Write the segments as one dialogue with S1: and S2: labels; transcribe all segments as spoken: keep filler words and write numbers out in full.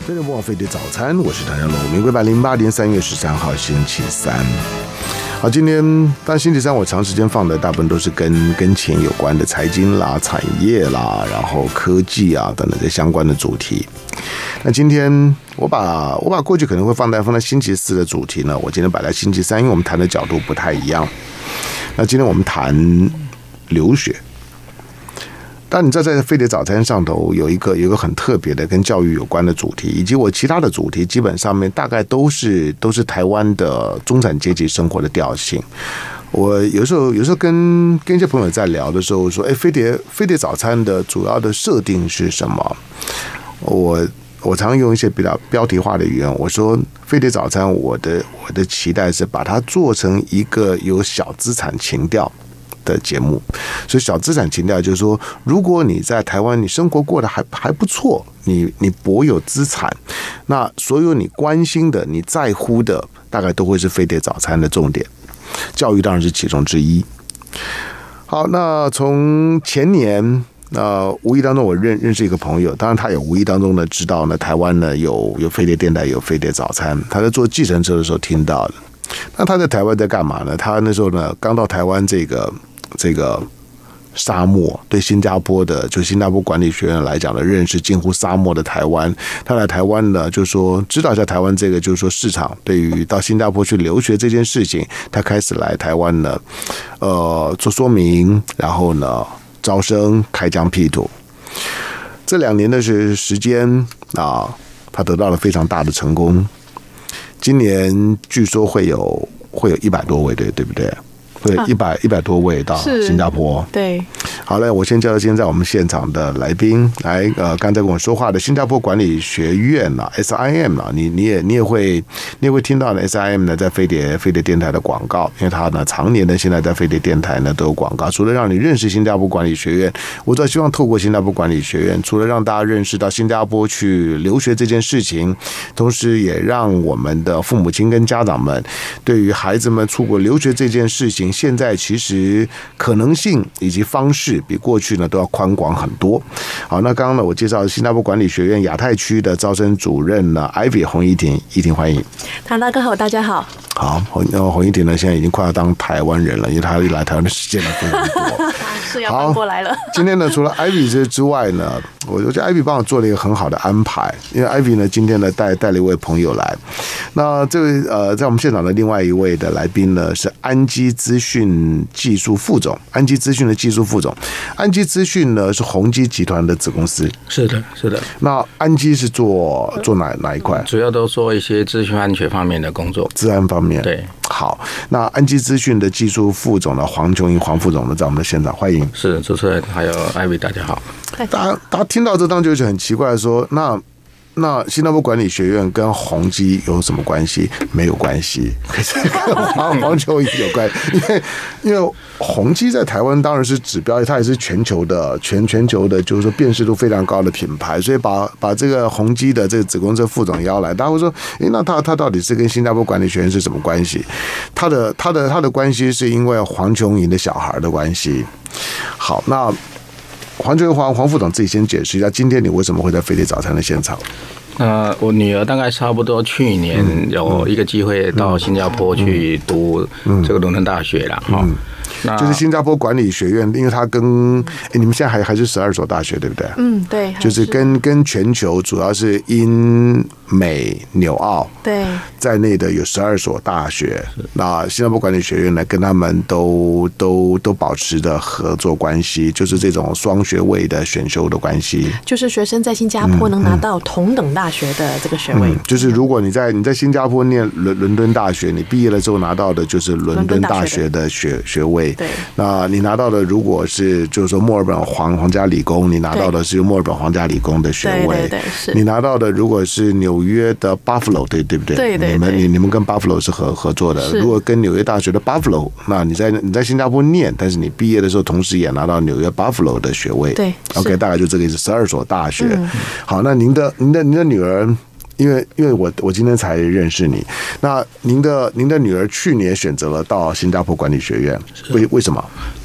S1: 飞碟播放飞碟早餐，我是唐湘龙。民国一百零八年三月十三号星期三。好，今天当然星期三我长时间放的大部分都是跟跟钱有关的财经啦、产业啦，然后科技啊等等这相关的主题。那今天我把我把过去可能会放在放在星期四的主题呢，我今天摆在星期三，因为我们谈的角度不太一样。那今天我们谈留学。但你知道，在飞碟早餐上头有一个有一个很特别的跟教育有关的主题，以及我其他的主题，基本上面大概都是都是台湾的中产阶级生活的调性。我有时候有时候跟跟一些朋友在聊的时候说，哎，飞碟飞碟早餐的主要的设定是什么？我我常用一些比较标题化的语言，我说飞碟早餐，我的我的期待是把它做成一个有小资产情调的节目。所以小资产情调就是说，如果你在台湾你生活过得还还不错，你你博有资产，那所有你关心的你在乎的大概都会是飞碟早餐的重点，教育当然是其中之一。好，那从前年那无意当中我认认识一个朋友，当然他也无意当中呢知道呢台湾呢有有飞碟电台有飞碟早餐，他在坐计程车的时候听到的。那他在台湾在干嘛呢？他那时候呢刚到台湾这个这个沙漠，对新加坡的就新加坡管理学院来讲的认识近乎沙漠的台湾，他来台湾呢就说知道一下台湾这个就是说市场，对于到新加坡去留学这件事情，他开始来台湾呢呃做说明，然后呢招生开疆辟土。这两年的时时间啊，他得到了非常大的成功。今年据说会有会有一百多位，对对不对？对，一百一百多位到新加坡。
S2: 对，
S1: 好嘞，我先介绍现在我们现场的来宾，来，呃，刚才跟我说话的新加坡管理学院啊 ，S I M 啊，你你也你也会你也会听到呢 ，S I M 呢在飞碟飞碟电台的广告，因为它呢常年呢现在在飞碟电台呢都有广告，除了让你认识新加坡管理学院，我主要希望透过新加坡管理学院，除了让大家认识到新加坡去留学这件事情，同时也让我们的父母亲跟家长们对于孩子们出国留学这件事情，现在其实可能性以及方式比过去呢都要宽广很多。好，那刚刚呢我介绍新加坡管理学院亚太区的招生主任呢 Ivy 洪怡婷，怡婷欢迎。
S2: 唐大哥好，大家好。
S1: 好，洪洪怡婷呢现在已经快要当台湾人了，因为她一来台湾的时间呢非常多，
S2: 是要搬过来了。
S1: 今天呢除了 Ivy 之之外呢，我我觉得 Ivy 帮我做了一个很好的安排，因为 Ivy 呢今天呢带带了一位朋友来。那这位呃在我们现场的另外一位的来宾呢是安基资讯技术副总，安基资讯的技术副总。安基资讯呢是宏基集团的子公司。
S3: 是的，是的。
S1: 那安基是做做哪哪一块？
S3: 主要都做一些资讯安全方面的工作，
S1: 治安方面。
S3: 对，
S1: 好，那安基资讯的技术副总呢，黄琼英黄副总呢，在我们的现场，欢迎。
S3: 是主持人，还有艾薇，大家好。
S1: 大家大家听到这当就觉得很奇怪，说那。那新加坡管理学院跟宏基有什么关系？没有关系，可是跟黄黄球有关，因为因为宏基在台湾当然是指标，它也是全球的全全球的，就是说辨识度非常高的品牌，所以把把这个宏基的这个子公司副总邀来，大家会说，诶，那他他到底是跟新加坡管理学院是什么关系？他的他的他的关系是因为黄琼莹的小孩的关系。好，那。黄俊黄黄副总自己先解释一下，今天你为什么会在飞碟早餐的现场？
S3: 呃，我女儿大概差不多去年有一个机会到新加坡去读这个伦敦大学啦，哈、嗯。
S1: 就是新加坡管理学院，因为它跟哎，你们现在还还是十二所大学，对不对？
S2: 嗯，对，
S1: 就是跟跟全球主要是英美纽澳
S2: 对
S1: 在内的有十二所大学。那新加坡管理学院呢，跟他们都都都保持着合作关系，就是这种双学位的选修的关系。
S2: 就是学生在新加坡能拿到同等大学的这个学位。嗯嗯、
S1: 就是如果你在你在新加坡念伦伦敦大学，你毕业了之后拿到的就是伦敦大学的学学位。
S2: 对，
S1: 那你拿到的如果是就是说墨尔本皇皇家理工，你拿到的是墨尔本皇家理工的学位。
S2: 对对对，是。
S1: 你拿到的如果是纽约的 Buffalo， 对对不对？
S2: 对对对。
S1: 你们你你们跟 Buffalo 是合合作的。如果跟纽约大学的 Buffalo， 那你在你在新加坡念，但是你毕业的时候同时也拿到纽约 Buffalo 的学位。
S2: 对。
S1: OK， 大概就这个意思，十二所大学。
S2: 嗯、
S1: 好，那您的您的您的女儿。因为因为我我今天才认识你，那您的您的女儿去年选择了到新加坡管理学院，为为什么？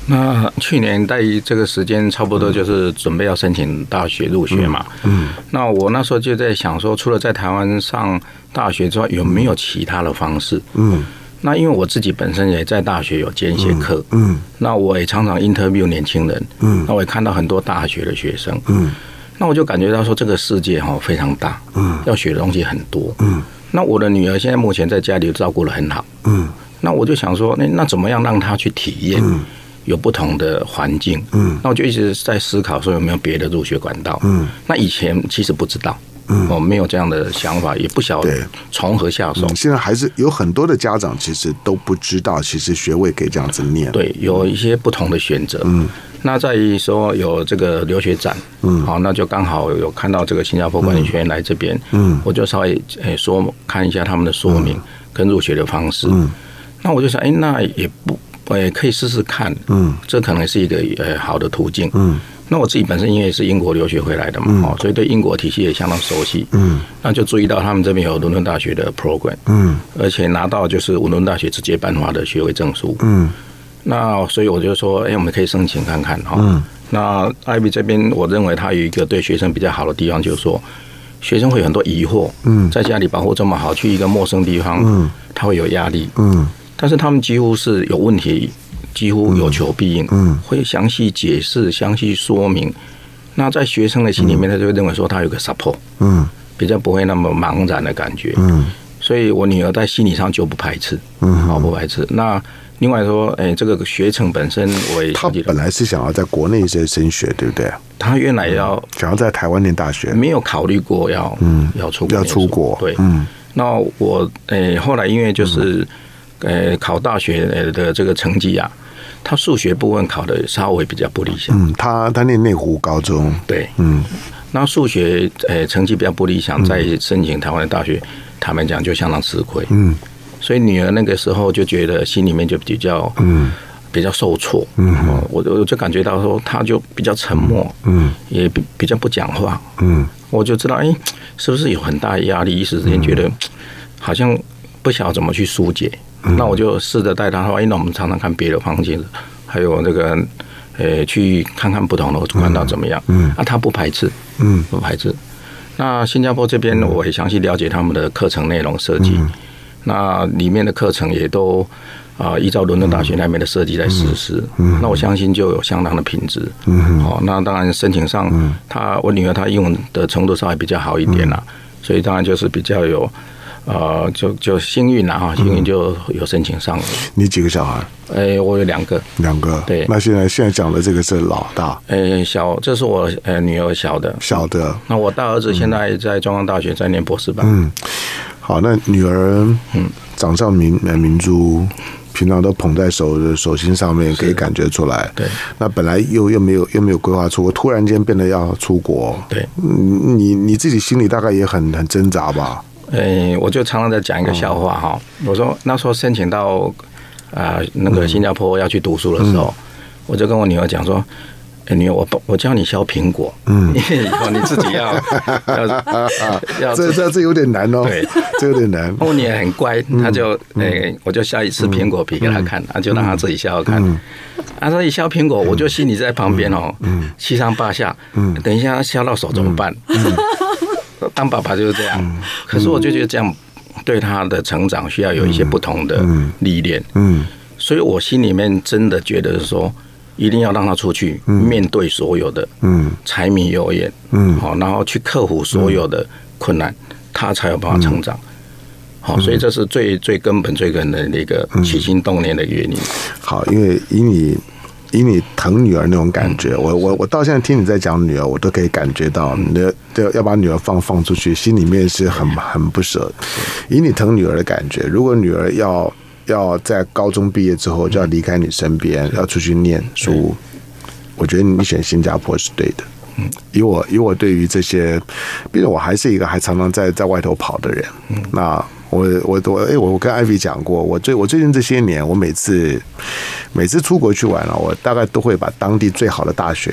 S3: 那去年在这个时间差不多就是准备要申请大学入学嘛，嗯，那我那时候就在想说，除了在台湾上大学之外，有没有其他的方式？嗯，那因为我自己本身也在大学有兼一些课，嗯，那我也常常 interview 年轻人，嗯，那我也看到很多大学的学生，嗯，那我就感觉到说这个世界哈非常大，嗯，要学的东西很多，嗯，那我的女儿现在目前在家里照顾得很好，嗯，那我就想说，那那怎么样让她去体验？嗯，有不同的环境，嗯，那我就一直在思考说有没有别的入学管道，嗯，那以前其实不知道，嗯，我没有这样的想法，也不晓得从何下手。
S1: 嗯、现在还是有很多的家长其实都不知道，其实学位可以这样子念，
S3: 对，有一些不同的选择，嗯，那在于说有这个留学展，嗯，好，那就刚好有看到这个新加坡管理学院来这边，嗯，我就稍微诶说看一下他们的说明跟入学的方式，嗯，那我就想，哎，那也不。呃，可以试试看，嗯，这可能是一个呃好的途径，嗯。那我自己本身因为是英国留学回来的嘛，哦、嗯，所以对英国体系也相当熟悉，嗯。那就注意到他们这边有伦敦大学的 program， 嗯，而且拿到就是伦敦大学直接颁发的学位证书，嗯。那所以我就说，哎、欸，我们可以申请看看哈。嗯。那 Ivy 这边，我认为他有一个对学生比较好的地方，就是说，学生会有很多疑惑，嗯，在家里保护这么好，去一个陌生地方，嗯，他会有压力，嗯。但是他们几乎是有问题，几乎有求必应，嗯，会详细解释、详细说明。那在学生的心里面，他就会认为说他有个 support， 嗯，比较不会那么茫然的感觉，嗯。所以我女儿在心理上就不排斥，嗯，好不排斥。那另外说，哎、欸，这个学程本身我也
S1: 他本来是想要在国内升升学，对不对？
S3: 他原来要、嗯、
S1: 想要在台湾念大学，
S3: 没有考虑过要嗯要出国
S1: 要出国，
S3: 对，嗯。那我哎、欸、后来因为就是。嗯呃，考大学的这个成绩啊，他数学部分考的稍微比较不理想。
S1: 嗯，他他念内湖高中，
S3: 对，嗯，那数学呃成绩比较不理想，在申请台湾的大学，他们讲就相当吃亏。嗯，所以女儿那个时候就觉得心里面就比较嗯比较受挫。嗯，我我就感觉到说，他就比较沉默，嗯，也比比较不讲话。嗯，我就知道，哎、欸，是不是有很大的压力？一时之间觉得好像不晓得怎么去疏解。那我就试着带他说：“哎，那我们常常看别的方向，还有这个，呃，去看看不同的管道怎么样。”嗯，啊，他不排斥，嗯，不排斥。那新加坡这边我也详细了解他们的课程内容设计，嗯、那里面的课程也都啊、呃、依照伦敦大学那边的设计来实施。嗯，那我相信就有相当的品质。嗯，好、哦，那当然申请上，嗯、他我女儿她英文的程度稍微比较好一点啦，嗯、所以当然就是比较有。呃，就就幸运啦哈，幸运就有申请上了。
S1: 你几个小孩？
S3: 哎、欸，我有两个。
S1: 两个。
S3: 对。
S1: 那现在现在讲的这个是老大。
S3: 哎、欸，小，这是我呃女儿小的。
S1: 小的。
S3: 那我大儿子现在在中央大学在念博士班。
S1: 嗯。好，那女儿嗯掌上明明珠，平常都捧在手手心上面，可以感觉出来。
S3: 对。
S1: 那本来又又没有又没有规划出国，突然间变得要出国。
S3: 对。
S1: 你你自己心里大概也很很挣扎吧？
S3: 诶、欸，我就常常在讲一个笑话哈。哦、我说那时候申请到啊、呃、那个新加坡要去读书的时候，嗯、我就跟我女儿讲说：“哎、欸，女儿，我我教你削苹果，嗯，因为以后你自己要要
S1: 要这这这有点难哦，
S3: 对，
S1: 这有点难。”
S3: 我女儿很乖，她就诶、欸，我就削一次苹果皮给她看，啊，就让她自己削看。嗯啊，所以削苹果，我就心里在旁边哦，嗯，七上八下，嗯，等一下削到手怎么办？嗯嗯当爸爸就是这样，嗯、可是我就觉得这样对他的成长需要有一些不同的历练，嗯，嗯所以我心里面真的觉得说，一定要让他出去面对所有的，嗯，柴米油盐，嗯，好，然后去克服所有的困难，他才有办法成长。好，所以这是最最根本、最根本的一个起心动念的原因。
S1: 好，因为以你。以你疼女儿那种感觉，我我我到现在听你在讲女儿，我都可以感觉到，你要要把女儿放放出去，心里面是很很不舍。以你疼女儿的感觉，如果女儿要要在高中毕业之后就要离开你身边，要出去念书，我觉得你选新加坡是对的。以我以我对于这些，毕竟我还是一个还常常在在外头跑的人，那。我我我哎，我我跟 Ivy 讲过，我最我最近这些年，我每次每次出国去玩了，我大概都会把当地最好的大学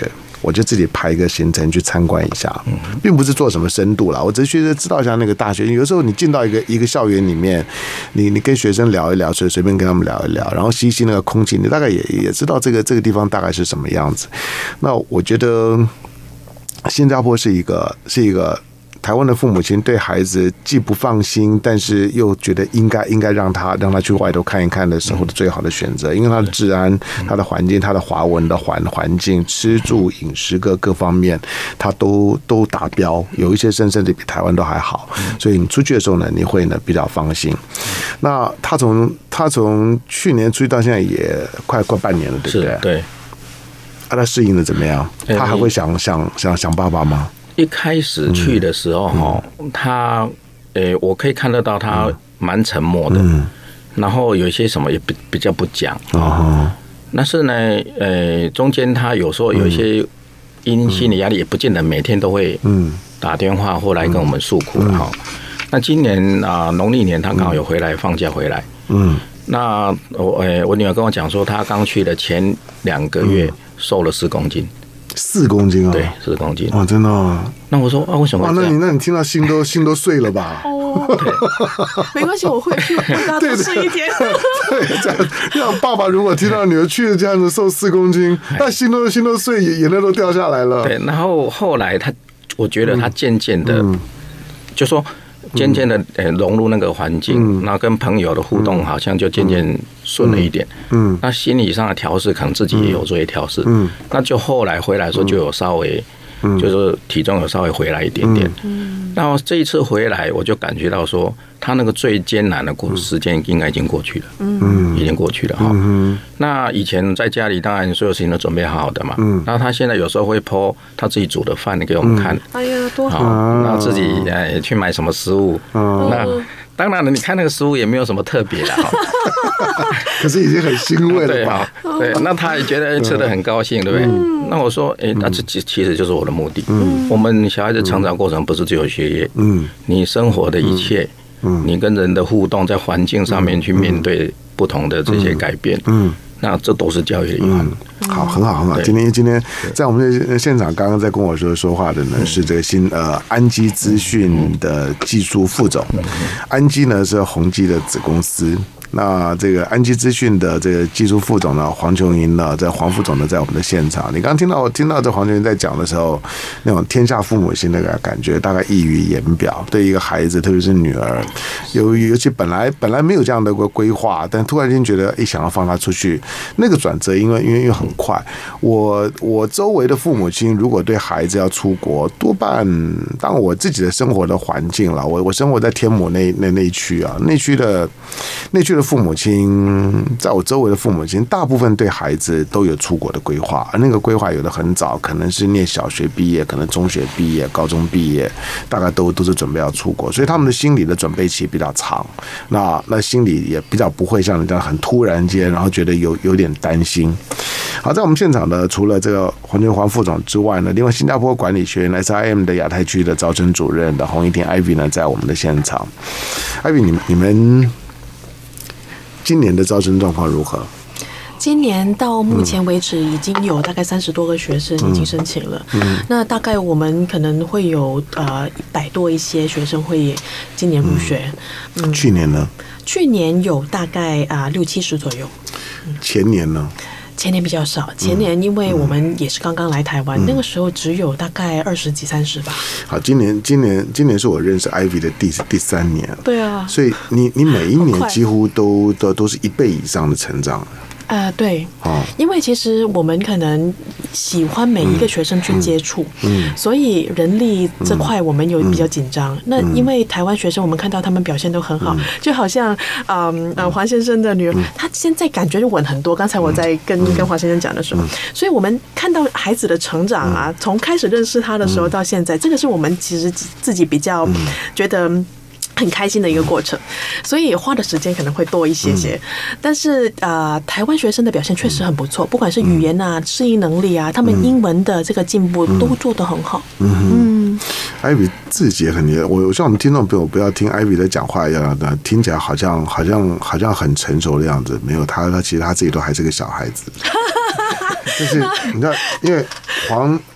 S1: 我就自己排一个行程去参观一下，并不是做什么深度啦，我只是觉得知道一下那个大学。有时候你进到一个一个校园里面，你你跟学生聊一聊，随随便跟他们聊一聊，然后吸吸那个空气，你大概也也知道这个这个地方大概是什么样子。那我觉得新加坡是一个是一个。台湾的父母亲对孩子既不放心，但是又觉得应该应该让他让他去外头看一看的时候的最好的选择，因为他的治安、他的环境、他的华文的环环境、吃住饮食各各方面，他都都达标，有一些甚至比台湾都还好，所以你出去的时候呢，你会呢比较放心。那他从他从去年出去到现在也快快半年了，对不对？
S3: 对。
S1: 啊，他适应的怎么样？他还会想想想想爸爸吗？
S3: 一开始去的时候哈，嗯、他，诶、欸，我可以看得到他蛮沉默的，嗯、然后有一些什么也比比较不讲。哦。但是呢，呃、欸，中间他有时候有一些因心理压力，也不见得每天都会打电话或来跟我们诉苦了哈。嗯、那今年啊，农历年他刚好有回来放假回来。嗯。那我诶、欸，我女儿跟我讲说，她刚去的前两个月瘦了四公斤。
S1: 四公斤啊！
S3: 对，四公斤
S1: 哇，真的、哦。
S3: 那我说啊，为什么？
S1: 哇，那你那你听到心都心都碎了吧？
S2: 哦，没关系，我会去，大家多吃一点。
S1: 对，这样让爸爸如果听到女儿去这样子瘦四公斤，那心都心都碎，眼泪都掉下来了。
S3: 对，然后后来他，我觉得他渐渐的，嗯、就说。渐渐的呃融入那个环境，然后跟朋友的互动好像就渐渐顺了一点。嗯，那心理上的调试可能自己也有做一调试。嗯，那就后来回来的时候就有稍微，就是体重有稍微回来一点点。嗯，然后这一次回来我就感觉到说，他那个最艰难的过时间应该已经过去了。嗯，已经过去了哈。嗯，那以前在家里当然所有事情都准备好好的嘛。嗯，然后他现在有时候会 po 他自己煮的饭给我们看。
S2: 哎呀，多好！
S3: 然后自己呃去买什么食物。嗯，那当然了，你看那个食物也没有什么特别的哈。
S1: 可是已经很欣慰了吧？
S3: 对，那他也觉得吃得很高兴，对不对？那我说，哎，那这其实就是我的目的。嗯，我们小孩子成长过程不是只有学业，嗯，你生活的一切，嗯，你跟人的互动，在环境上面去面对不同的这些改变，嗯。那这都是教育的一环。
S1: 嗯，好，很好，很好。今天今天在我们的现场，刚刚在跟我说说话的呢，是这个新呃安基资讯的技术副总。安基呢是宏基的子公司。那这个安基资讯的这个技术副总呢，黄琼莹呢，在黄副总呢，在我们的现场。你刚刚听到听到这黄琼莹在讲的时候，那种天下父母心的感觉，大概溢于言表。对一个孩子，特别是女儿，尤尤其本来本来没有这样的规划，但突然间觉得，一想要放他出去，那个转折，因为因为因为很快。我我周围的父母亲，如果对孩子要出国，多半当我自己的生活的环境了，我我生活在天母那那那区啊，那区的那区的。父母亲，在我周围的父母亲，大部分对孩子都有出国的规划，而那个规划有的很早，可能是念小学毕业，可能中学毕业、高中毕业，大概都都是准备要出国，所以他们的心理的准备期比较长，那那心里也比较不会像这样很突然间，然后觉得有有点担心。好，在我们现场呢，除了这个黄俊煌副总之外呢，另外新加坡管理学院 S I M 的亚太区的招生主任的洪一婷 Ivy 呢，在我们的现场。Ivy， 你你们。今年的招生状况如何？
S2: 今年到目前为止，已经有大概三十多个学生已经申请了。嗯嗯、那大概我们可能会有呃一百多一些学生会今年入学。
S1: 嗯，去年呢？
S2: 去年有大概啊、呃、六七十左右。
S1: 前年呢？
S2: 前年比较少，前年因为我们也是刚刚来台湾，嗯、那个时候只有大概二十几、三十吧。
S1: 好，今年今年今年是我认识 Ivy 的第第三年。
S2: 对啊，
S1: 所以你你每一年几乎都都都是一倍以上的成长。
S2: 呃，对，哦，因为其实我们可能喜欢每一个学生去接触，嗯，嗯所以人力这块我们有比较紧张。嗯、那因为台湾学生，我们看到他们表现都很好，嗯、就好像，嗯呃，黄先生的女儿，嗯、她现在感觉就稳很多。刚才我在跟、嗯、跟黄先生讲的时候，嗯、所以我们看到孩子的成长啊，嗯、从开始认识他的时候到现在，这个是我们其实自己比较觉得。很开心的一个过程，所以花的时间可能会多一些些，嗯、但是呃，台湾学生的表现确实很不错，不管是语言啊、适应能力啊，他们英文的这个进步都做得很好。嗯嗯，
S1: 艾比自己也很厉害，我像我们听众朋友不要听艾比的讲话一样的，听起来好像好像好像很成熟的样子，没有他他其实他自己都还是个小孩子。就是你知道，因为黄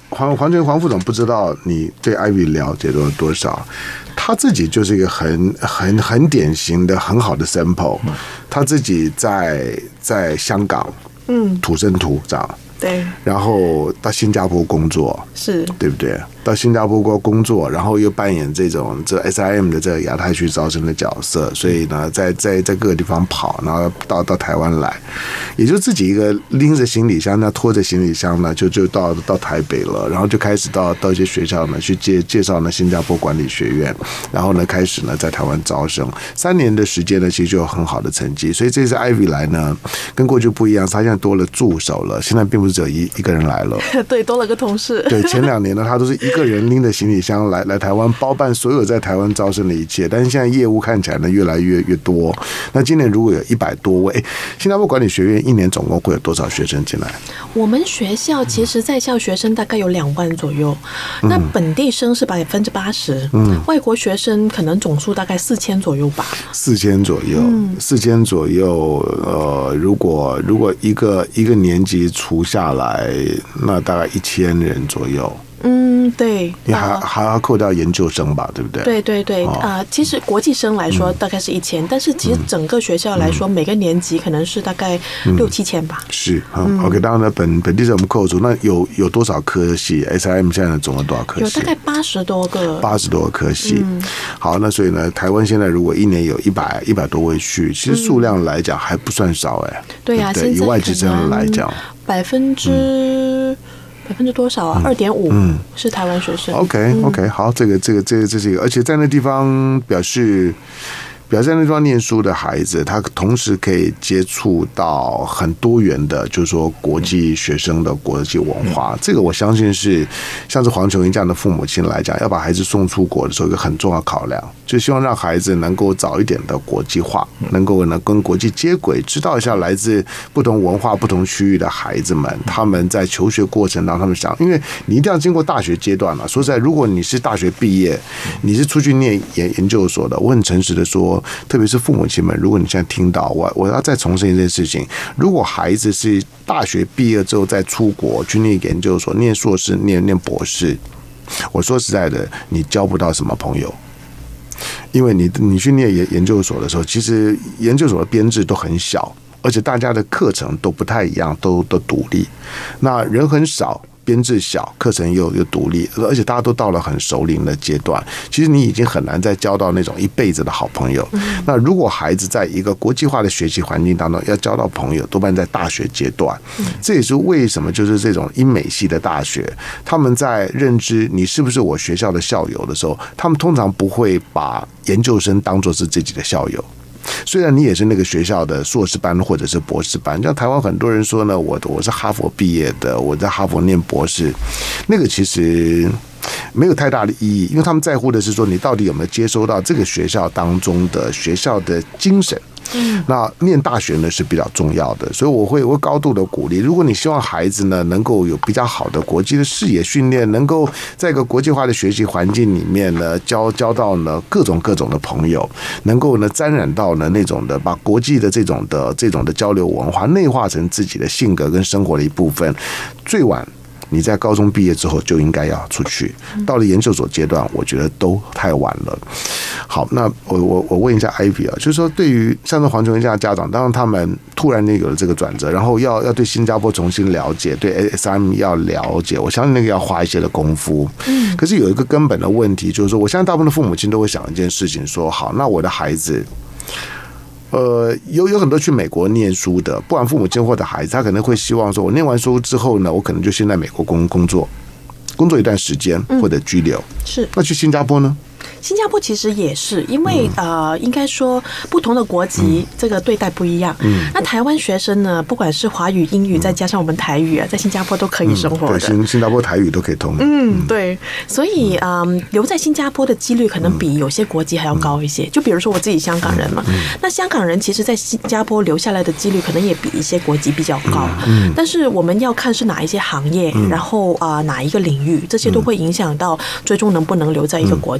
S1: 黄黄全黄副总不知道你对 Ivy 了解多多少，他自己就是一个很很很典型的很好的 sample， 他自己在在香港嗯土生土长，
S2: 对，
S1: 然后到新加坡工作，
S2: 是
S1: 对不对？到新加坡工作，然后又扮演这种这 S I M 的这个亚太区招生的角色，所以呢，在在在各个地方跑，然后到到台湾来，也就自己一个拎着行李箱，那拖着行李箱呢，就就到到台北了，然后就开始到到一些学校呢去介介绍呢新加坡管理学院，然后呢开始呢在台湾招生，三年的时间呢，其实就有很好的成绩，所以这次 Ivy 来呢，跟过去不一样，他现在多了助手了，现在并不是只有一一个人来了，
S2: 对，多了个同事，
S1: 对，前两年呢，他都是一个人拎着行李箱来来台湾包办所有在台湾招生的一切，但是现在业务看起来呢越来越越多。那今年如果有一百多位，新加坡管理学院一年总共会有多少学生进来？
S2: 我们学校其实在校学生大概有两万左右，嗯、那本地生是百分之八十，嗯，外国学生可能总数大概四千左右吧，
S1: 四千左右，四千左右，呃，如果如果一个一个年级除下来，那大概一千人左右。嗯，
S2: 对，
S1: 你还、呃、还要扣掉研究生吧，对不对？
S2: 对对对，啊、哦呃，其实国际生来说大概是一千、嗯，但是其实整个学校来说，嗯、每个年级可能是大概六七千吧。是，
S1: 嗯 ，OK， 当然呢，本本地生我们扣除，那有有多少科系 ？S I M 现在总共多少科系？
S2: 有大概八十多个，
S1: 八十多个科系。嗯、好，那所以呢，台湾现在如果一年有一百一百多位去，其实数量来讲还不算少哎、欸。
S2: 对呀、啊，
S1: 对，以外籍生来讲，
S2: 百分之。嗯百分之多少啊？二点五是台湾学生。
S1: OK OK， 好，这个这个这个这是一个，而且在那地方表示。表示在那地方念书的孩子，他同时可以接触到很多元的，就是说国际学生的国际文化。这个我相信是像是黄琼英这样的父母亲来讲，要把孩子送出国的时候，一个很重要考量，就希望让孩子能够早一点的国际化，能够呢跟国际接轨，知道一下来自不同文化、不同区域的孩子们，他们在求学过程当中，他们想，因为你一定要经过大学阶段了。说实在，如果你是大学毕业，你是出去念研研究所的，我很诚实的说。特别是父母亲们，如果你现在听到我，我要再重申一件事情：如果孩子是大学毕业之后再出国去念研究所、念硕士、念念博士，我说实在的，你交不到什么朋友，因为你你去念研研究所的时候，其实研究所的编制都很小，而且大家的课程都不太一样，都都独立，那人很少。编制小，课程又又独立，而且大家都到了很熟龄的阶段，其实你已经很难再交到那种一辈子的好朋友。嗯、那如果孩子在一个国际化的学习环境当中要交到朋友，多半在大学阶段。嗯、这也是为什么就是这种英美系的大学，他们在认知你是不是我学校的校友的时候，他们通常不会把研究生当作是自己的校友。虽然你也是那个学校的硕士班或者是博士班，像台湾很多人说呢，我我是哈佛毕业的，我在哈佛念博士，那个其实没有太大的意义，因为他们在乎的是说你到底有没有接收到这个学校当中的学校的精神。嗯，那念大学呢是比较重要的，所以我会我会高度的鼓励。如果你希望孩子呢能够有比较好的国际的视野训练，能够在一个国际化的学习环境里面呢交交到呢各种各种的朋友，能够呢沾染到呢那种的把国际的这种的这种的交流文化内化成自己的性格跟生活的一部分，最晚。你在高中毕业之后就应该要出去，到了研究所阶段，我觉得都太晚了。好，那我我我问一下 Ivy 啊，就是说对于像是黄琼英这样的家长，当然他们突然间有了这个转折，然后要要对新加坡重新了解，对 S I M 要了解，我相信那个要花一些的功夫。嗯，可是有一个根本的问题，就是说，我相信大部分的父母亲都会想一件事情，说好，那我的孩子。呃，有有很多去美国念书的，不管父母亲或者孩子，他可能会希望说，我念完书之后呢，我可能就先在美国工工作，工作一段时间或者居留。嗯、是，那去新加坡呢？
S2: 新加坡其实也是，因为、嗯、呃，应该说不同的国籍、嗯、这个对待不一样。嗯，那台湾学生呢，不管是华语、英语，再加上我们台语啊，在新加坡都可以生活的。
S1: 嗯、对，新新加坡台语都可以通。
S2: 嗯，对，所以嗯，留在新加坡的几率可能比有些国籍还要高一些。就比如说我自己香港人嘛，嗯、那香港人其实在新加坡留下来的几率可能也比一些国籍比较高。嗯，但是我们要看是哪一些行业，嗯、然后啊、呃、哪一个领域，这些都会影响到最终能不能留在一个国家。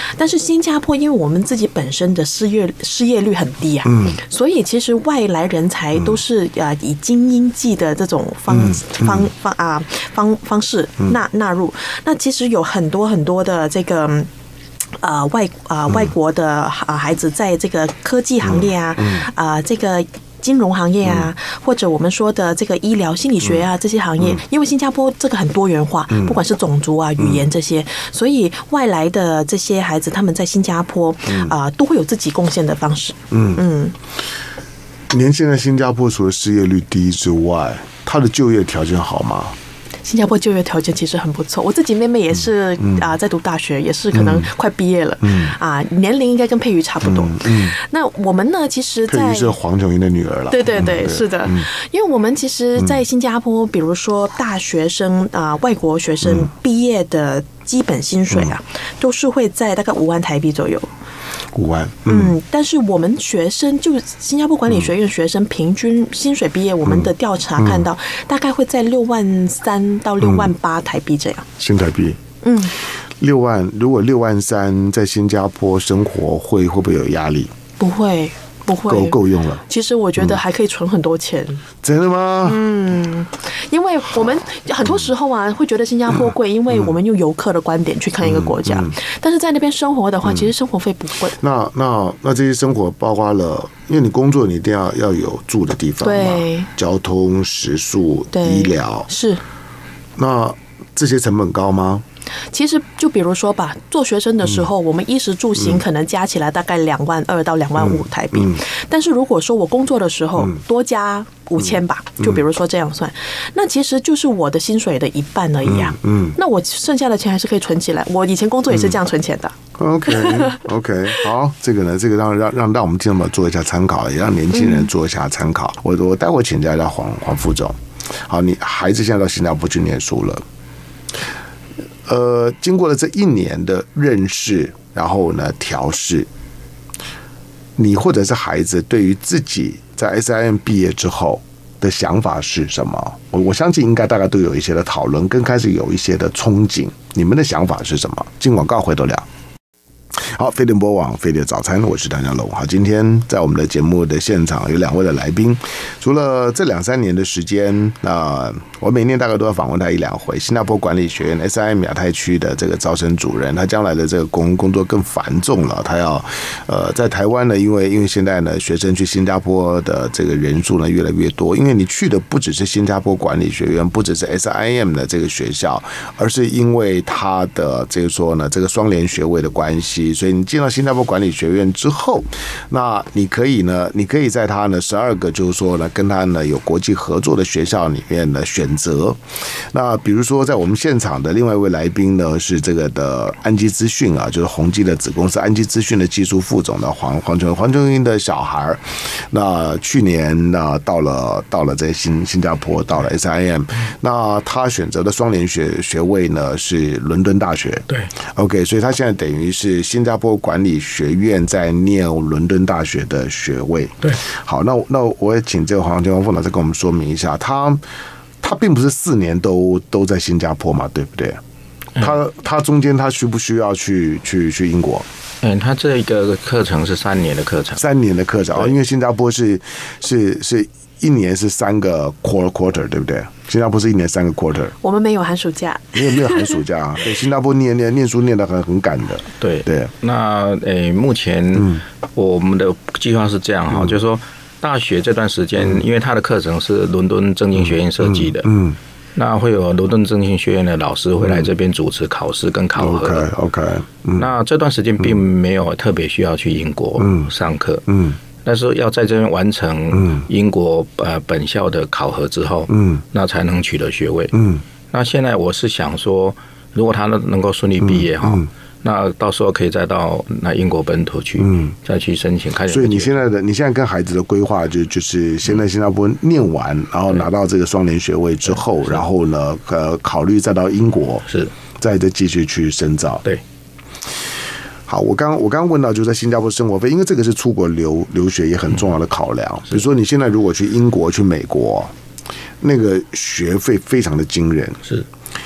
S2: 但是新加坡因为我们自己本身的失业失业率很低啊，嗯，所以其实外来人才都是啊以精英计的这种方、嗯、方方啊方方式纳纳入。那其实有很多很多的这个。呃，外啊、呃、外国的啊孩子在这个科技行业啊，啊、呃、这个金融行业啊，或者我们说的这个医疗、心理学啊这些行业，因为新加坡这个很多元化，不管是种族啊、语言这些，所以外来的这些孩子他们在新加坡啊、呃、都会有自己贡献的方式。嗯嗯。
S1: 您现在新加坡除了失业率低之外，它的就业条件好吗？
S2: 新加坡就业条件其实很不错，我自己妹妹也是啊、呃，在读大学，也是可能快毕业了，嗯啊，年龄应该跟佩瑜差不多。嗯，那我们呢，其实在
S1: 佩瑜是黄琼英的女儿了。
S2: 对对对，嗯、是的、嗯，因为我们其实，在新加坡，比如说大学生啊、呃，外国学生毕业的基本薪水啊，嗯、都是会在大概五万台币左右。
S1: 五万，
S2: 嗯，但是我们学生就新加坡管理学院学生平均薪水毕业，我们的调查看到大概会在六万三到六万八台币这样。
S1: 新台币，
S2: 嗯，
S1: 六万，如果六万三在新加坡生活会会不会有压力？
S2: 不会。不会
S1: 够够用了。
S2: 其实我觉得还可以存很多钱。嗯、
S1: 真的吗？
S2: 嗯，因为我们很多时候啊会觉得新加坡贵，因为我们用游客的观点去看一个国家，嗯嗯、但是在那边生活的话，其实生活费不贵。
S1: 那那那这些生活包括了，因为你工作你一定要要有住的地方嘛，
S2: 对，
S1: 交通、食宿、医疗
S2: 是。
S1: 那这些成本高吗？
S2: 其实就比如说吧，做学生的时候，嗯、我们衣食住行可能加起来大概两万二到两万五台币。嗯嗯、但是如果说我工作的时候多加五千吧，嗯、就比如说这样算，那其实就是我的薪水的一半而已啊。嗯，嗯那我剩下的钱还是可以存起来。我以前工作也是这样存钱的。
S1: 嗯、OK OK， 好，这个呢，这个让让让让我们听众们做一下参考，也让年轻人做一下参考。嗯、我我待会请教一下黄黄副总。好，你孩子现在到新加坡去念书了。呃，经过了这一年的认识，然后呢调试，你或者是孩子对于自己在 S I M 毕业之后的想法是什么？我我相信应该大概都有一些的讨论，跟开始有一些的憧憬。你们的想法是什么？进广告回头聊。好，飞碟播网飞碟早餐，我是谭家龙。好，今天在我们的节目的现场有两位的来宾，除了这两三年的时间，那我每年大概都要访问他一两回。新加坡管理学院 S I M 亚太区的这个招生主任，他将来的这个工工作更繁重了，他要呃在台湾呢，因为因为现在呢学生去新加坡的这个人数呢越来越多，因为你去的不只是新加坡管理学院，不只是 S I M 的这个学校，而是因为他的这个说呢这个双联学位的关系。所以你进到新加坡管理学院之后，那你可以呢，你可以在他呢十二个就是说呢跟他呢有国际合作的学校里面呢选择。那比如说在我们现场的另外一位来宾呢是这个的安基资讯啊，就是宏基的子公司安基资讯的技术副总的黄黄琼黄琼英的小孩，那去年呢到了到了在新新加坡到了 S I M， 那他选择的双联学学位呢是伦敦大学。
S3: 对
S1: ，OK， 所以他现在等于是新加坡管理学院在念伦敦大学的学位。
S3: 对，
S1: 好，那那我也请这个黄建峰副老师跟我们说明一下，他他并不是四年都都在新加坡嘛，对不对？他他中间他需不需要去去去英国？
S3: 嗯，他这个课程是三年的课程，
S1: 三年的课程哦，因为新加坡是是是一年是三个 quarter quarter， 对不对？新加坡是一年三个 quarter，
S2: 我们没有寒暑假，
S1: 没有没有寒暑假啊。对，新加坡念念念书念得很很赶的。
S3: 对
S1: 对，
S3: 那诶，目前我们的计划是这样哈，嗯、就是说大学这段时间，嗯、因为他的课程是伦敦政经学院设计的，嗯。嗯那会有伦敦政经学院的老师会来这边主持考试跟考核。
S1: OK OK。
S3: 那这段时间并没有特别需要去英国上课。嗯。但是要在这边完成英国呃本校的考核之后，嗯，那才能取得学位。嗯。那现在我是想说，如果他能够顺利毕业哈。嗯嗯那到时候可以再到那英国本土去，嗯，再去申请开。
S1: 所以你现在的你现在跟孩子的规划就就是先在新加坡念完，然后拿到这个双联学位之后，然后呢，呃，考虑再到英国，
S3: 是，
S1: 再再继续去深造。
S3: 对。
S1: 好，我刚我刚刚问到，就在新加坡生活费，因为这个是出国留留学也很重要的考量。嗯、比如说你现在如果去英国、去美国，那个学费非常的惊人。
S3: 是。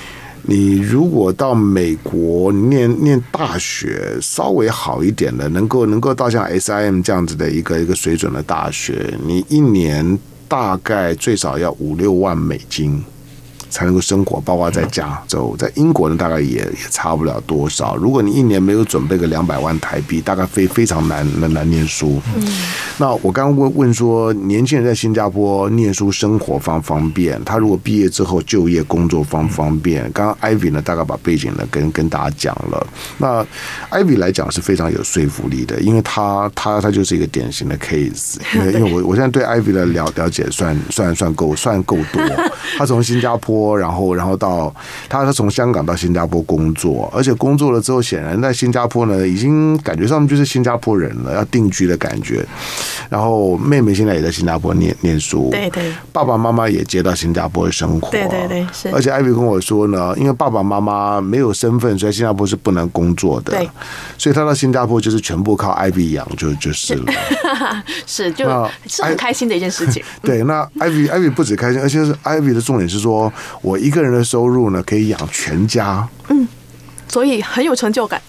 S1: 你如果到美国念念大学，稍微好一点的，能够能够到像 S I M 这样子的一个一个水准的大学，你一年大概最少要五六万美金才能够生活，包括在加州，在英国呢，大概也也差不了多少。如果你一年没有准备个两百万台币，大概非非常难难难念书。嗯，那我刚刚问问说，年轻人在新加坡念书生活方方便？他如果毕业之后就业工作方方便？刚刚 Ivy 呢，大概把背景呢跟跟大家讲了。那 Ivy 来讲是非常有说服力的，因为他他他就是一个典型的 case。因为因为我我现在对 Ivy 的了了解算算算够算够多。他从新加坡。然后，然后到他，他从香港到新加坡工作，而且工作了之后，显然在新加坡呢，已经感觉上就是新加坡人了，要定居的感觉。然后妹妹现在也在新加坡念念书，
S2: 对对，
S1: 爸爸妈妈也接到新加坡生活，
S2: 对对对，是。
S1: 而且艾比跟我说呢，因为爸爸妈妈没有身份，所以新加坡是不能工作的，对，所以他到新加坡就是全部靠艾比养，就就是了，
S2: 是，就是很开心的一件事情。
S1: 对，那艾比艾比不止开心，而且是艾比的重点是说，我一个人的收入呢可以养全家，
S2: 嗯，所以很有成就感。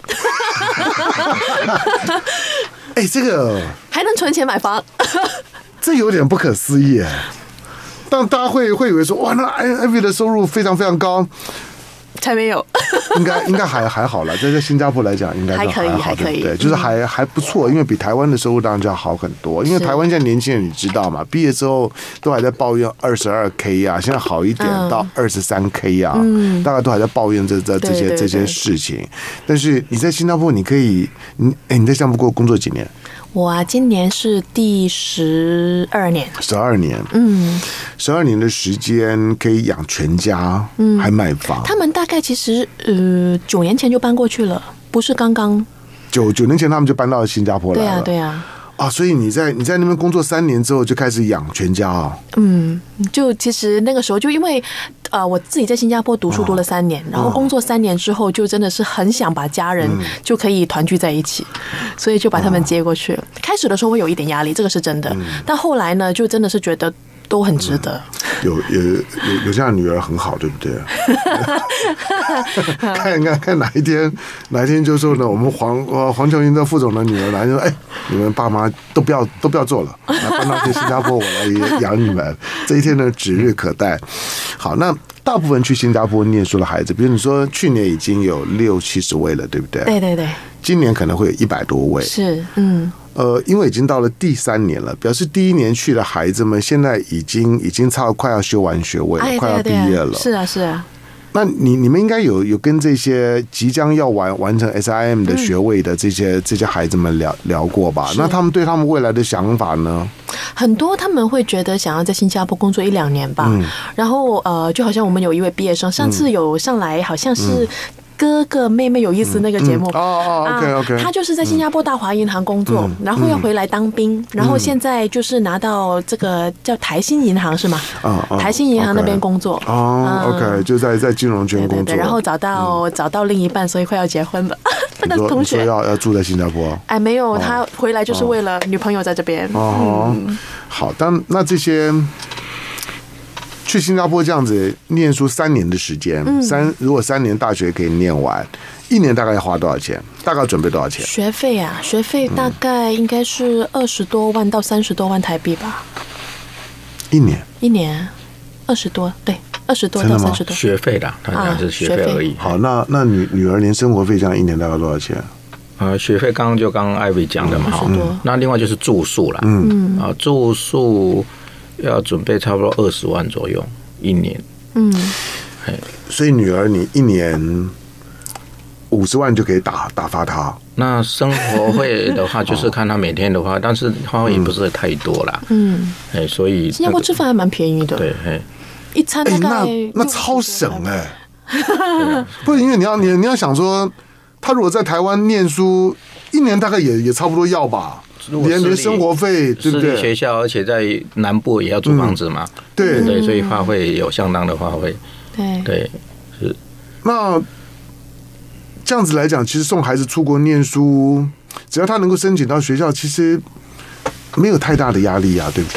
S1: 哎、欸，这个
S2: 还能存钱买房，
S1: 这有点不可思议哎。但大家会会以为说，哇，那艾比的收入非常非常高，
S2: 才没有，
S1: 应该应该还还好了，在在新加坡来讲，应该还
S2: 可以，还可以，
S1: 对，就是还还不错，因为比台湾的收入当然就要好很多。因为台湾现在年轻人你知道嘛，毕业之后都还在抱怨二十二 K 啊，现在好一点到二十三 K 啊，嗯，大家都还在抱怨这这这些这些事情。但是你在新加坡，你可以，你哎，你在新加坡工作几年？
S2: 我啊，今年是第十二年，
S1: 十二年，
S2: 嗯，
S1: 十二年的时间可以养全家，嗯，还买房。
S2: 他们大概其实呃九年前就搬过去了，不是刚刚
S1: 九九年前他们就搬到新加坡来了，
S2: 对啊，对啊。
S1: 啊，所以你在你在那边工作三年之后就开始养全家啊？
S2: 嗯，就其实那个时候就因为呃我自己在新加坡读书读了三年，哦、然后工作三年之后就真的是很想把家人就可以团聚在一起，嗯、所以就把他们接过去了。开始的时候会有一点压力，这个是真的，嗯、但后来呢，就真的是觉得都很值得。
S1: 嗯、有有有有这样的女儿很好，对不对？看看看哪一天哪一天就说呢，我们黄呃黄琼英的副总的女儿来说，哎，你们爸妈都不要都不要做了，搬到去新加坡我来养你们，这一天呢指日可待。好，那大部分去新加坡念书的孩子，比如你说去年已经有六七十位了，对不对？
S2: 对对对。
S1: 今年可能会有一百多位。
S2: 是，嗯。
S1: 呃，因为已经到了第三年了，表示第一年去的孩子们现在已经已经差不多快要修完学位了，
S2: 哎、
S1: 快要毕业了。
S2: 是啊，是啊。
S1: 那你你们应该有有跟这些即将要完完成 S I M 的学位的这些、嗯、这些孩子们聊聊过吧？那他们对他们未来的想法呢？
S2: 很多他们会觉得想要在新加坡工作一两年吧。嗯、然后呃，就好像我们有一位毕业生，上次有上来，好像是、嗯。哥哥妹妹有意思那个节目、
S1: 嗯、哦哦 OK OK，
S2: 他就是在新加坡大华银行工作、嗯，然后要回来当兵、嗯，然后现在就是拿到这个叫台新银行是吗？
S1: 哦哦、
S2: 台新银行那边工作
S1: 哦、嗯、，OK， 就在在金融圈工作，
S2: 对对对，然后找到、嗯、找到另一半，所以快要结婚了。那个同学
S1: 说要要住在新加坡，
S2: 哎，没有，他回来就是为了女朋友在这边。
S1: 哦，嗯、好，但那这些。去新加坡这样子念书三年的时间，嗯、三如果三年大学可以念完，一年大概要花多少钱？大概准备多少钱？
S2: 学费啊，学费大概应该是二十多万到三十多万台币吧。
S1: 一年？
S2: 一年二十多，对，二十多到三十多。
S3: 学费的，他讲是学费而已。
S1: 啊、好，那那女女儿连生活费这样一年大概多少钱？
S3: 呃，学费刚刚就刚刚艾薇讲的嘛，哈、
S2: 嗯，
S3: 那另外就是住宿啦，嗯啊，住宿。要准备差不多二十万左右一年，
S2: 嗯，
S1: 所以女儿你一年五十万就可以打打发她。
S3: 那生活费的话，就是看她每天的话，但是花费也不是太多啦，
S2: 嗯，
S3: 哎，所以
S2: 新加坡吃饭还蛮便宜的，
S3: 对，哎，
S2: 一餐大概、
S1: 欸、那那超省哎、欸，不是因为你要你你要想说，她如果在台湾念书，一年大概也也差不多要吧。连连生活费，对不对？
S3: 私立学校，而且在南部也要租房子嘛，嗯、
S1: 对
S3: 对，所以花费有相当的花费，
S2: 对
S3: 对是。
S1: 那这样子来讲，其实送孩子出国念书，只要他能够申请到学校，其实没有太大的压力啊，对不对？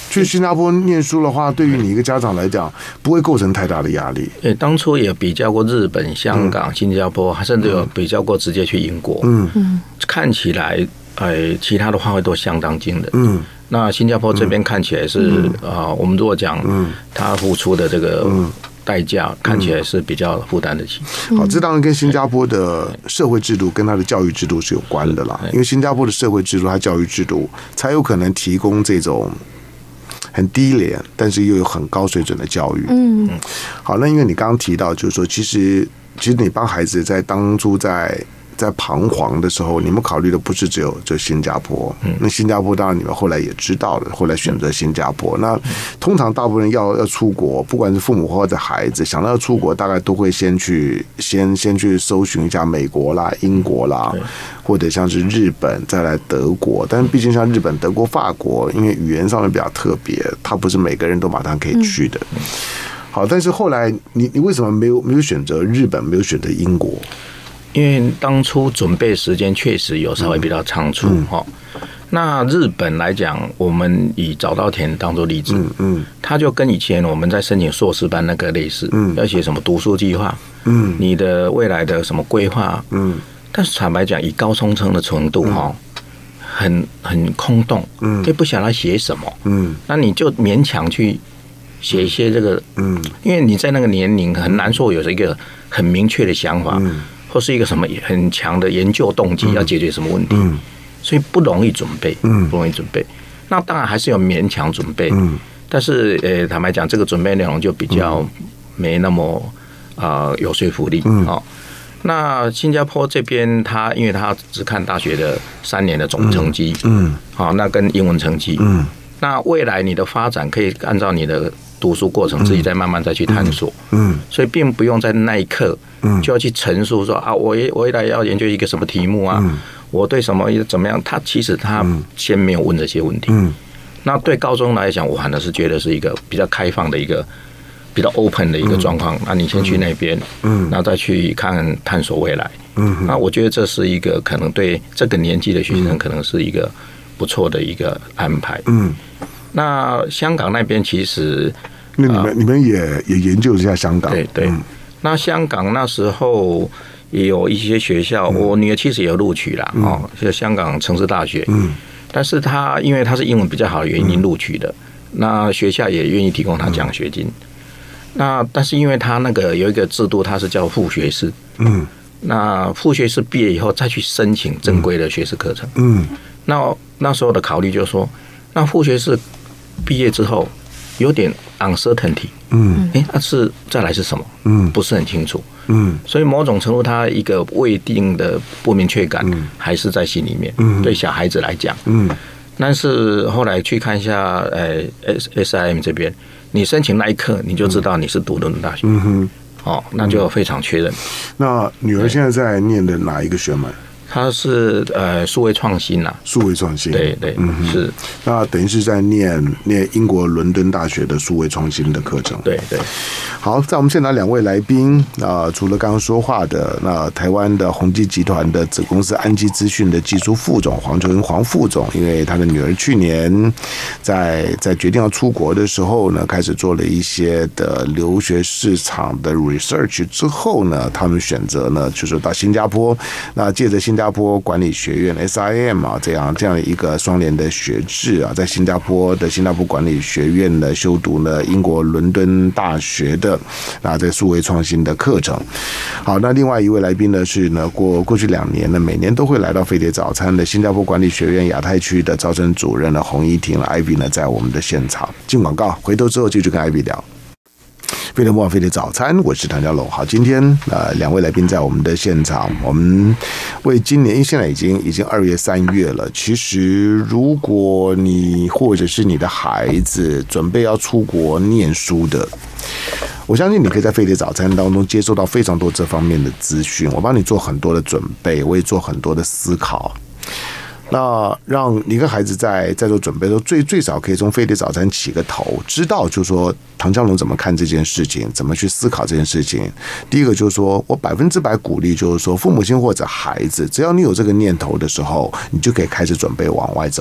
S1: 去新加坡念书的话，对于你一个家长来讲，不会构成太大的压力。
S3: 对，当初也比较过日本、香港、新加坡，甚至有比较过直接去英国。嗯嗯，看起来，哎，其他的花费都相当惊人。嗯，那新加坡这边看起来是啊，我们如果讲，他付出的这个代价，看起来是比较负担得起。
S1: 好，这当然跟新加坡的社会制度跟他的教育制度是有关的啦。因为新加坡的社会制度、它教育制度才有可能提供这种很低廉，但是又有很高水准的教育。嗯，好，那因为你刚刚提到，就是说，其实其实你帮孩子在当初在在彷徨的时候，你们考虑的不是只有就新加坡。嗯，那新加坡当然你们后来也知道了，后来选择新加坡。那通常大部分人要要出国，不管是父母或者孩子，想到要出国，大概都会先去先先去搜寻一下美国啦、英国啦，或者像是日本，再来德国。但是毕竟像日本、德国、法国，因为语言上面比较特别，它不是每个人都马上可以去的。好，但是后来你你为什么没有没有选择日本，没有选择英国？
S3: 因为当初准备时间确实有稍微比较仓促哈。嗯、那日本来讲，我们以早稻田当做例子，嗯嗯，它就跟以前我们在申请硕士班那个类似，嗯，要写什么读书计划，嗯，你的未来的什么规划，嗯，但是坦白讲，以高中生的程度哈，很很空洞，嗯，也不晓得写什么，嗯，那你就勉强去写一些这个，嗯，因为你在那个年龄很难说有一个很明确的想法，嗯。或是一个什么很强的研究动机，要解决什么问题，嗯、所以不容易准备，不容易准备。那当然还是要勉强准备，嗯、但是呃，坦白讲，这个准备内容就比较没那么啊、呃、有说服力。嗯哦、那新加坡这边，他因为他只看大学的三年的总成绩，嗯，好、哦，那跟英文成绩，嗯，那未来你的发展可以按照你的读书过程自己再慢慢再去探索，嗯，嗯所以并不用在那一刻。就要去陈述说啊，我我未来要研究一个什么题目啊，嗯、我对什么怎么样？他其实他先没有问这些问题。嗯、那对高中来讲，我反而是觉得是一个比较开放的一个比较 open 的一个状况。嗯、那你先去那边，嗯，然后再去看探索未来。嗯，那我觉得这是一个可能对这个年纪的学生可能是一个不错的一个安排。嗯，那香港那边其实，
S1: 那你们、呃、你们也也研究一下香港，
S3: 对对。嗯那香港那时候也有一些学校，我女儿其实也有录取啦，嗯、哦，是香港城市大学，嗯，但是她因为她是英文比较好的原因录取的，嗯、那学校也愿意提供她奖学金。嗯、那但是因为她那个有一个制度，它是叫副学士，嗯，那副学士毕业以后再去申请正规的学士课程，嗯，那那时候的考虑就是说，那副学士毕业之后有点 uncertainty。嗯，哎，那是再来是什么？嗯，不是很清楚。嗯，所以某种程度，它一个未定的不明确感还是在心里面。嗯，对小孩子来讲，嗯，但是后来去看一下，呃 ，S I M 这边，你申请那一刻，你就知道你是读伦敦大学。嗯哼，哦，那就非常确认。
S1: 那女儿现在在念的哪一个学门？
S3: 他是呃数位创新呐、啊，
S1: 数位创新，
S3: 对对，嗯，是。
S1: 那等于是在念念英国伦敦大学的数位创新的课程，
S3: 对对。
S1: 好，在我们现场两位来宾啊、呃，除了刚刚说话的那台湾的宏基集团的子公司安基资讯的技术副总黄秋英黄副总，因为他的女儿去年在在决定要出国的时候呢，开始做了一些的留学市场的 research 之后呢，他们选择呢就是到新加坡，那借着新加坡管理学院 S I M 啊这样这样一个双联的学制啊，在新加坡的新加坡管理学院呢修读了英国伦敦大学的啊这数位创新的课程。好，那另外一位来宾呢是呢过过去两年呢每年都会来到飞碟早餐的新加坡管理学院亚太区的招生主任呢洪怡婷 Ivy 呢在我们的现场。进广告，回头之后继续跟 Ivy 聊。飞碟莫飞碟早餐，我是唐家龙。好，今天呃两位来宾在我们的现场，我们为今年，因为现在已经已经二月三月了。其实如果你或者是你的孩子准备要出国念书的，我相信你可以在飞碟早餐当中接受到非常多这方面的资讯。我帮你做很多的准备，我也做很多的思考。那让你跟孩子在在做准备的时候，最最少可以从飞碟早餐起个头，知道就是说唐湘龙怎么看这件事情，怎么去思考这件事情。第一个就是说我百分之百鼓励，就是说父母亲或者孩子，只要你有这个念头的时候，你就可以开始准备往外走。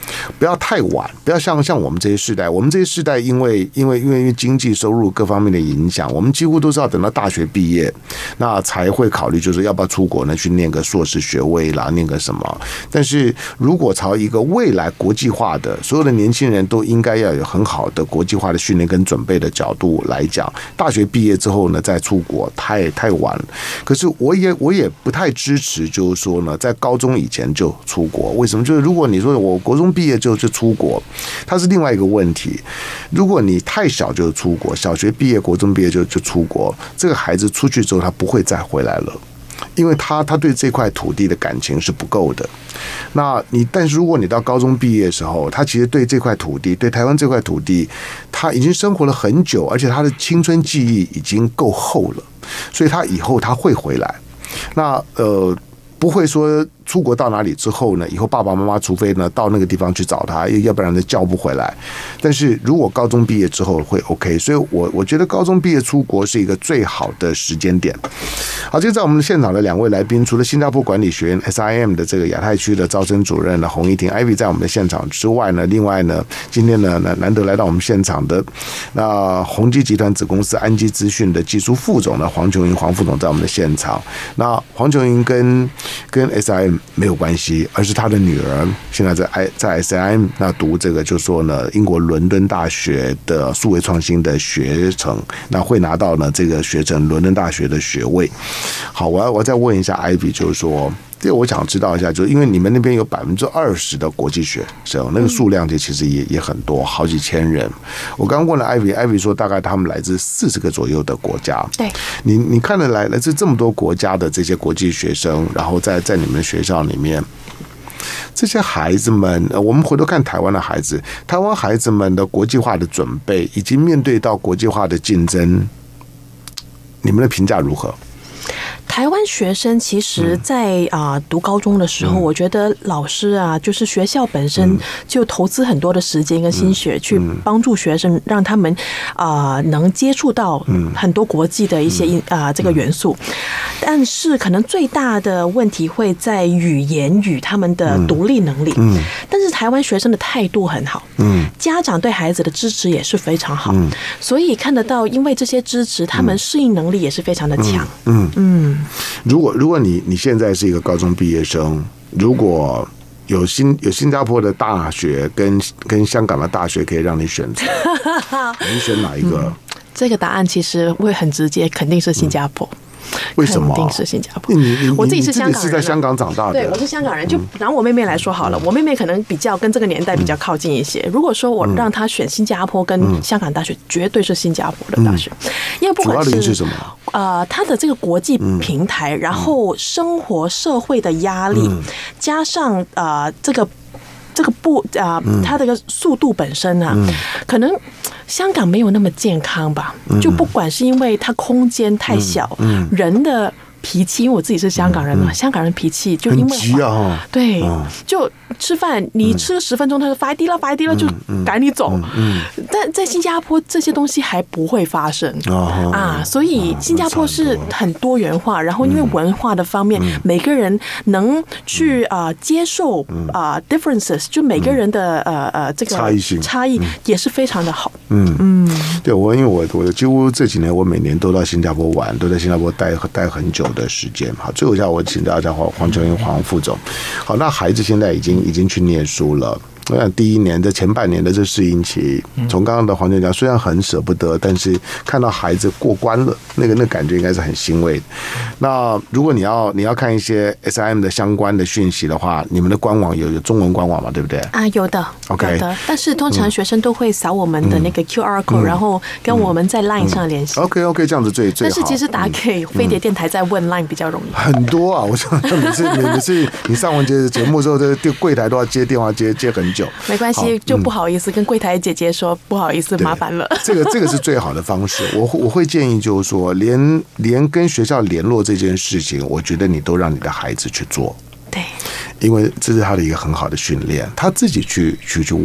S1: 不要太晚，不要像像我们这些世代，我们这些世代因为因为因为因为经济收入各方面的影响，我们几乎都是要等到大学毕业，那才会考虑就是要不要出国呢，去念个硕士学位啦，念个什么。但是如果朝一个未来国际化的，所有的年轻人都应该要有很好的国际化的训练跟准备的角度来讲，大学毕业之后呢再出国太太晚了。可是我也我也不太支持，就是说呢，在高中以前就出国。为什么？就是如果你说我国中毕业就就出国，它是另外一个问题。如果你太小就出国，小学毕业、国中毕业就就出国，这个孩子出去之后他不会再回来了。因为他他对这块土地的感情是不够的，那你但是如果你到高中毕业的时候，他其实对这块土地，对台湾这块土地，他已经生活了很久，而且他的青春记忆已经够厚了，所以他以后他会回来。那呃，不会说出国到哪里之后呢，以后爸爸妈妈除非呢到那个地方去找他，要不然呢叫不回来。但是如果高中毕业之后会 OK， 所以我我觉得高中毕业出国是一个最好的时间点。好，就在我们现场的两位来宾，除了新加坡管理学院 S I M 的这个亚太区的招生主任呢洪一婷 Ivy 在我们的现场之外呢，另外呢今天呢难得来到我们现场的那宏基集团子公司安基资讯的技术副总呢黄琼莹黄副总在我们的现场。那黄琼莹跟跟 S I M 没有关系，而是他的女儿现在在 I 在 S I M 那读这个，就说呢英国伦敦大学的数位创新的学程，那会拿到呢这个学程伦敦大学的学位。好，我要我再问一下 Ivy， 就是说，这我想知道一下，就是因为你们那边有百分之二十的国际学生，那个数量其实也也很多，好几千人。我刚问了 Ivy，Ivy 说大概他们来自四十个左右的国家。
S2: 对，
S1: 你你看得来来自这么多国家的这些国际学生，然后在在你们学校里面。这些孩子们，我们回头看台湾的孩子，台湾孩子们的国际化的准备，以及面对到国际化的竞争，你们的评价如何？
S2: 台湾学生其实在啊、呃、读高中的时候，我觉得老师啊，就是学校本身就投资很多的时间跟心血去帮助学生，让他们啊、呃、能接触到很多国际的一些啊、呃、这个元素。但是可能最大的问题会在语言与他们的独立能力。但是台湾学生的态度很好，家长对孩子的支持也是非常好，所以看得到，因为这些支持，他们适应能力也是非常的强。嗯嗯。
S1: 如果如果你你现在是一个高中毕业生，如果有新有新加坡的大学跟跟香港的大学可以让你选择，你选哪一个？嗯、
S2: 这个答案其实会很直接，肯定是新加坡。嗯
S1: 为什么？
S2: 肯定是新加坡。
S1: 你你
S2: 我自己是香港人，
S1: 是在香港长大的。
S2: 对，我是香港人。就拿我妹妹来说好了，我妹妹可能比较跟这个年代比较靠近一些。如果说我让她选新加坡跟香港大学，绝对是新加坡的大学，因为不管是
S1: 主要的原因是什么？
S2: 呃，它的这个国际平台，然后生活社会的压力，加上呃这个。这个不啊、呃，它这个速度本身啊，嗯、可能香港没有那么健康吧。嗯、就不管是因为它空间太小，嗯嗯、人的脾气，因为我自己是香港人嘛，嗯、香港人脾气就因为
S1: 很急啊，对，
S2: 哦、就吃饭你吃十分钟，他就发低了，发低了就赶你走。嗯嗯、但在新加坡这些东西还不会发生、哦、啊，所以新加坡是很多元化，然后因为文化的方面，嗯、每个人能去啊、呃、接受啊、呃、differences， 就每个人的呃呃这个
S1: 差异性
S2: 差异也是非常的好。
S1: 嗯嗯，对我因为我我几乎这几年我每年都到新加坡玩，都在新加坡待待很久的时间。好，最后一下我请大家黄黄琼英黄副总。好，那孩子现在已经已经去念书了。我想第一年的前半年的这适应期，从刚刚的黄娟讲，虽然很舍不得，但是看到孩子过关了，那个那感觉应该是很欣慰的。那如果你要你要看一些 S I M 的相关的讯息的话，你们的官网有有中文官网嘛？对不对？
S2: 啊，有的
S1: ，OK
S2: 有的。但是通常学生都会扫我们的那个 Q R code，、嗯、然后跟我们在 Line 上联系。
S1: 嗯嗯、OK OK， 这样子最最好。
S2: 但是其实打给飞碟电台再问 Line 比较容易。
S1: 很多啊，我想每次每次你上完节节目之后，这柜台都要接电话接接很久。
S2: 没关系，就不好意思、嗯、跟柜台姐姐说不好意思，麻烦了。
S1: 这个这个是最好的方式。我我会建议就是说，连连跟学校联络这件事情，我觉得你都让你的孩子去做。
S2: 对，
S1: 因为这是他的一个很好的训练，他自己去去去问。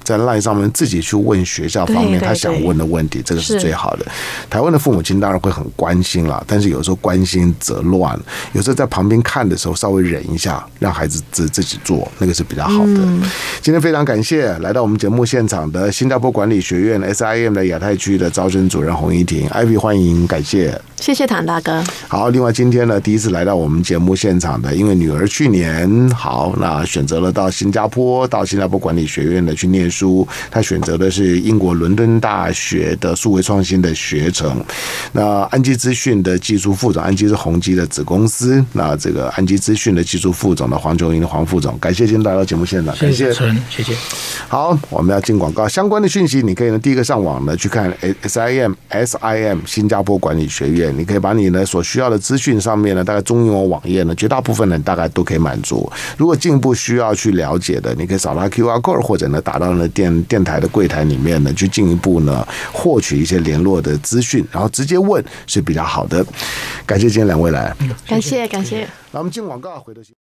S1: 在 LINE 上面自己去问学校方面他想问的问题，这个是最好的。台湾的父母亲当然会很关心啦，但是有时候关心则乱，有时候在旁边看的时候稍微忍一下，让孩子自自己做，那个是比较好的。嗯、今天非常感谢来到我们节目现场的新加坡管理学院 S I M 的亚太区的招生主任洪怡婷 ，Ivy 欢迎，感谢，
S2: 谢谢唐大哥。
S1: 好，另外今天呢，第一次来到我们节目现场的，因为女儿去年好，那选择了到新加坡，到新加坡管理学院的去念书，她选择的是英国伦敦大学的数位创新的学程。那安基资讯的技术副总，安基是宏基的子公司，那这个安基资讯的技术副总的黄琼英的黄副总，感谢今天来到节目现场，感谢，
S3: 谢谢。
S1: 好，我们要进广告，相关的讯息你可以呢第一个上网呢去看 S I M S I M 新加坡管理学院，你可以把你呢所需要的资讯上面呢，大概中英文网页呢，绝大部分呢大概都可以满足。如果进一步需要去了解的，你可以扫到 Q R code 或者呢打到呢电电台的柜台里面呢，去进一步呢获取一些联络的资讯，然后直接问是比较好的。感谢今天两位来，
S2: 感谢感谢。
S1: 那我们进广告，回头。